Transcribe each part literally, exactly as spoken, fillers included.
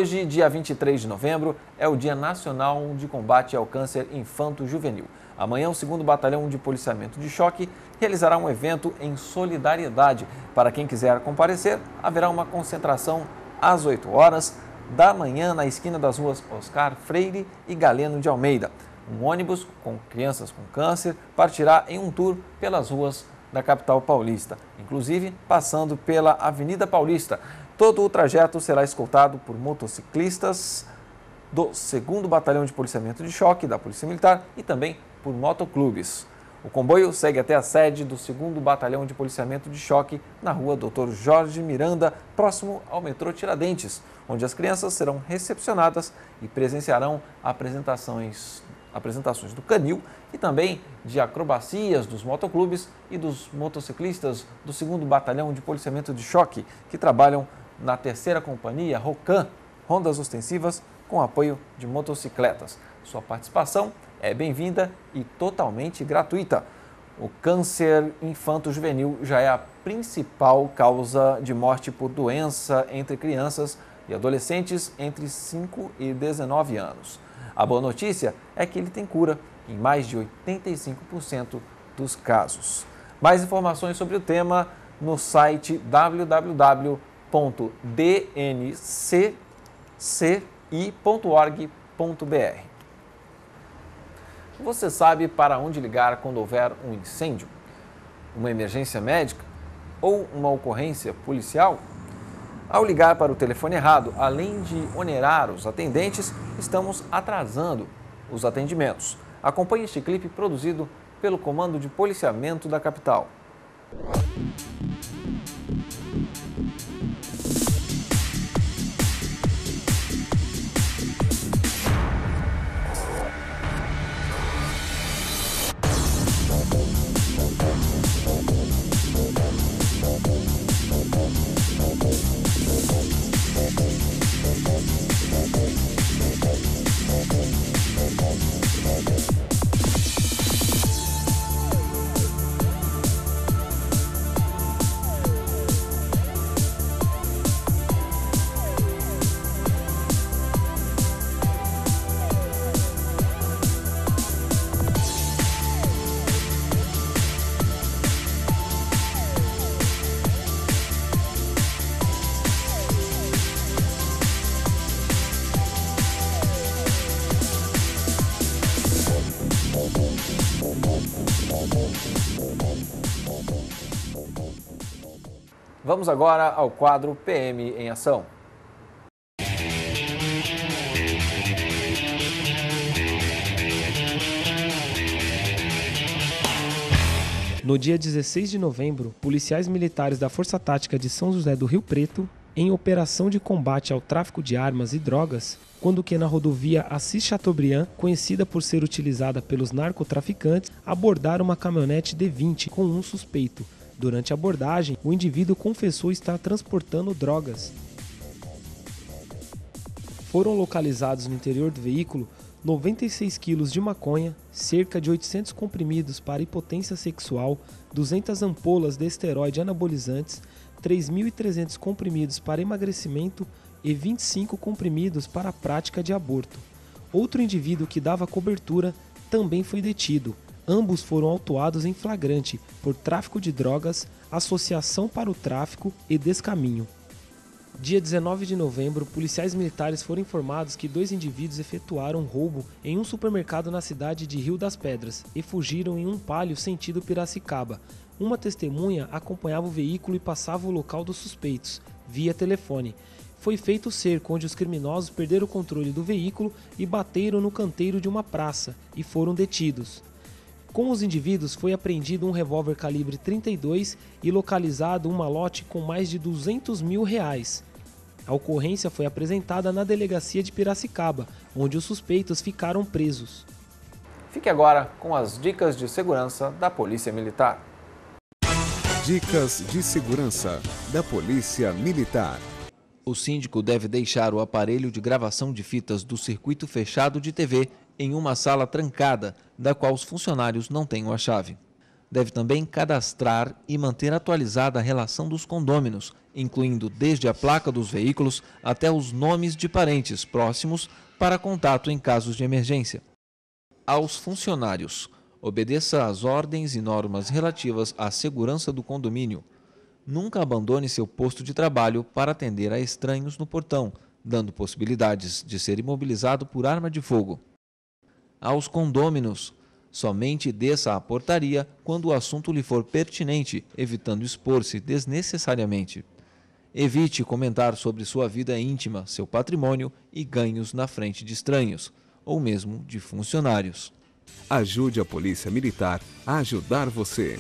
Hoje, dia vinte e três de novembro, é o Dia Nacional de Combate ao Câncer Infanto-Juvenil. Amanhã, o segundo Batalhão de Policiamento de Choque realizará um evento em solidariedade. Para quem quiser comparecer, haverá uma concentração às oito horas da manhã na esquina das ruas Oscar Freire e Galeno de Almeida. Um ônibus com crianças com câncer partirá em um tour pelas ruas da capital paulista, inclusive passando pela Avenida Paulista. Todo o trajeto será escoltado por motociclistas do segundo Batalhão de Policiamento de Choque da Polícia Militar e também por motoclubes. O comboio segue até a sede do segundo Batalhão de Policiamento de Choque na rua doutor Jorge Miranda, próximo ao metrô Tiradentes, onde as crianças serão recepcionadas e presenciarão apresentações, apresentações do canil e também de acrobacias dos motoclubes e dos motociclistas do segundo Batalhão de Policiamento de Choque, que trabalham na terceira companhia Rocan, rondas ostensivas com apoio de motocicletas. Sua participação é bem-vinda e totalmente gratuita. O câncer infanto-juvenil já é a principal causa de morte por doença entre crianças e adolescentes entre cinco e dezenove anos. A boa notícia é que ele tem cura em mais de oitenta e cinco por cento dos casos. Mais informações sobre o tema no site w w w ponto d n c c i ponto org ponto b r. Você sabe para onde ligar quando houver um incêndio, uma emergência médica ou uma ocorrência policial? Ao ligar para o telefone errado, além de onerar os atendentes, estamos atrasando os atendimentos. Acompanhe este clipe produzido pelo Comando de Policiamento da capital. Vamos agora ao quadro P M em Ação. No dia dezesseis de novembro, policiais militares da Força Tática de São José do Rio Preto, em operação de combate ao tráfico de armas e drogas, quando que na rodovia Assis Chateaubriand, conhecida por ser utilizada pelos narcotraficantes, abordaram uma caminhonete D vinte com um suspeito. Durante a abordagem, o indivíduo confessou estar transportando drogas. Foram localizados no interior do veículo noventa e seis quilos de maconha, cerca de oitocentos comprimidos para hipotência sexual, duzentas ampolas de esteroide anabolizantes, três mil e trezentos comprimidos para emagrecimento e vinte e cinco comprimidos para a prática de aborto. Outro indivíduo que dava cobertura também foi detido. Ambos foram autuados em flagrante por tráfico de drogas, associação para o tráfico e descaminho. Dia dezenove de novembro, policiais militares foram informados que dois indivíduos efetuaram um roubo em um supermercado na cidade de Rio das Pedras e fugiram em um Palio sentido Piracicaba. Uma testemunha acompanhava o veículo e passava o local dos suspeitos, via telefone. Foi feito o cerco, onde os criminosos perderam o controle do veículo e bateram no canteiro de uma praça e foram detidos. Com os indivíduos foi apreendido um revólver calibre trinta e dois e localizado um malote com mais de duzentos mil reais. A ocorrência foi apresentada na delegacia de Piracicaba, onde os suspeitos ficaram presos. Fique agora com as dicas de segurança da Polícia Militar. Dicas de segurança da Polícia Militar. O síndico deve deixar o aparelho de gravação de fitas do circuito fechado de T V em uma sala trancada, da qual os funcionários não tenham a chave. deve também cadastrar e manter atualizada a relação dos condôminos, incluindo desde a placa dos veículos até os nomes de parentes próximos para contato em casos de emergência. Aos funcionários, obedeça às ordens e normas relativas à segurança do condomínio. Nunca abandone seu posto de trabalho para atender a estranhos no portão, dando possibilidades de ser imobilizado por arma de fogo. Aos condôminos, somente desça à portaria quando o assunto lhe for pertinente, evitando expor-se desnecessariamente. Evite comentar sobre sua vida íntima, seu patrimônio e ganhos na frente de estranhos, ou mesmo de funcionários. Ajude a Polícia Militar a ajudar você.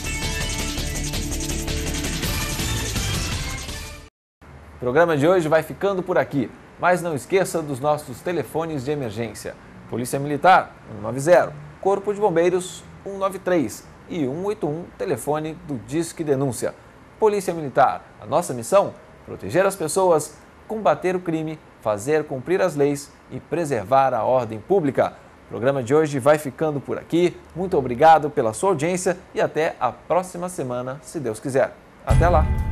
O programa de hoje vai ficando por aqui, mas não esqueça dos nossos telefones de emergência. Polícia Militar, um nove zero, Corpo de Bombeiros, um nove três e um oito um, telefone do Disque Denúncia. Polícia Militar, a nossa missão? Proteger as pessoas, combater o crime, fazer cumprir as leis e preservar a ordem pública. O programa de hoje vai ficando por aqui. Muito obrigado pela sua audiência e até a próxima semana, se Deus quiser. Até lá!